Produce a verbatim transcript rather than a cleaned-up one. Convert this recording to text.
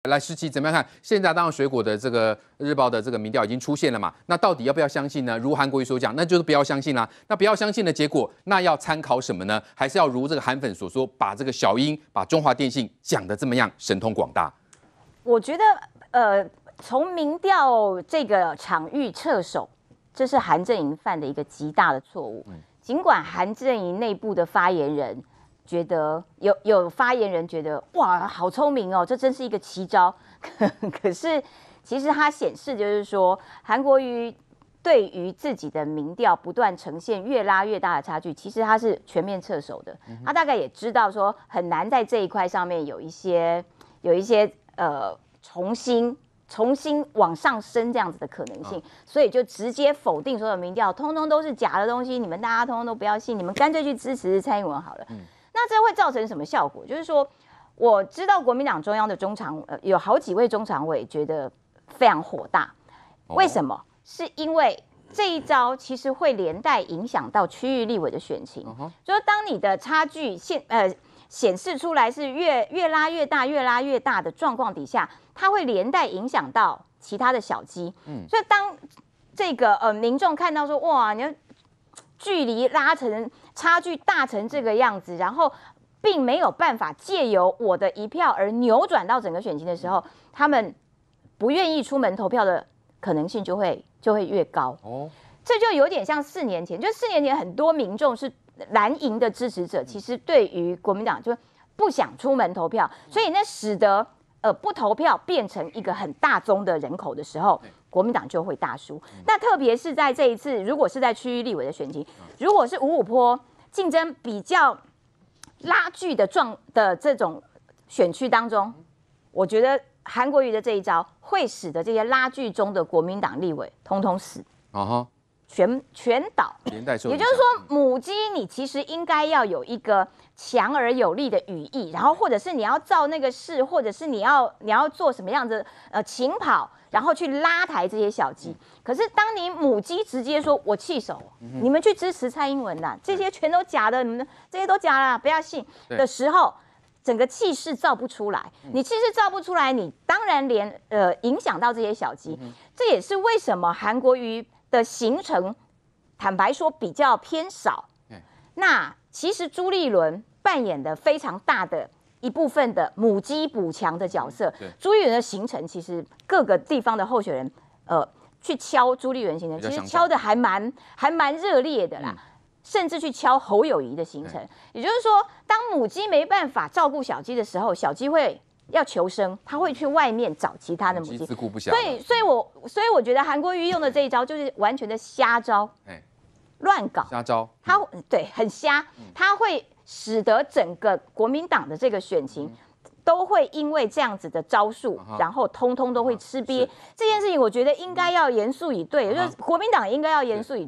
来，诗琪怎么样看？现在当然水果的这个日报的这个民调已经出现了嘛，那到底要不要相信呢？如韩国瑜所讲，那就是不要相信啦。那不要相信的结果，那要参考什么呢？还是要如这个韩粉所说，把这个小英、把中华电信讲的这么样神通广大？ 我觉得，呃，从民调这个场域撤手，这是韩阵营犯的一个极大的错误。尽管韩阵营内部的发言人觉得有有发言人觉得哇，好聪明哦，这真是一个奇招。可是其实它显示就是说，韩国瑜对于自己的民调不断呈现越拉越大的差距，其实他是全面撤手的。他大概也知道说很难在这一块上面有一些有一些呃重新。重新往上升这样子的可能性，所以就直接否定所有民调，通通都是假的东西，你们大家通通都不要信，你们干脆去支持蔡英文好了。嗯、那这会造成什么效果？就是说，我知道国民党中央的中常呃有好几位中常委觉得非常火大，为什么？哦、是因为这一招其实会连带影响到区域立委的选情，嗯、就是当你的差距现呃。显示出来是越越拉越大、越拉越大的状况底下，它会连带影响到其他的小鸡。嗯，所以当这个呃民众看到说哇，你看距离拉成差距大成这个样子，然后并没有办法借由我的一票而扭转到整个选情的时候，他们不愿意出门投票的可能性就会就会越高。哦，这就有点像四年前，就四年前很多民众是。蓝营的支持者其实对于国民党就不想出门投票，所以那使得呃不投票变成一个很大宗的人口的时候，国民党就会大输。那特别是在这一次，如果是在区域立委的选情，如果是五五波竞争比较拉锯的状的这种选区当中，我觉得韩国瑜的这一招会使得这些拉锯中的国民党立委通通死。啊哈。全全倒，也就是说，母鸡你其实应该要有一个强而有力的语义，然后或者是你要造那个势，或者是你要你要做什么样子呃勤跑，然后去拉抬这些小鸡。可是当你母鸡直接说我弃守，嗯、你们去支持蔡英文啦，这些全都假的，你们这些都假啦，不要信的时候，整个气势造不出来。你气势造不出来，你当然连呃影响到这些小鸡。嗯、这也是为什么韩国瑜的行程，坦白说比较偏少。嗯、那其实朱立伦扮演的非常大的一部分的母鸡补强的角色。嗯、朱立伦的行程，其实各个地方的候选人，呃，去敲朱立伦行程，其实敲的还蛮还蛮热烈的啦。嗯、甚至去敲侯友宜的行程。嗯、也就是说，当母鸡没办法照顾小鸡的时候，小鸡会。要求生，他会去外面找其他的母鸡， 自顾不暇。 所以，所以我，所以我觉得韩国瑜用的这一招就是完全的瞎招，乱搞， 瞎招。 他对很瞎，他会使得整个国民党的这个选情都会因为这样子的招数，然后通通都会吃瘪。这件事情，我觉得应该要严肃以对，就是国民党应该要严肃以。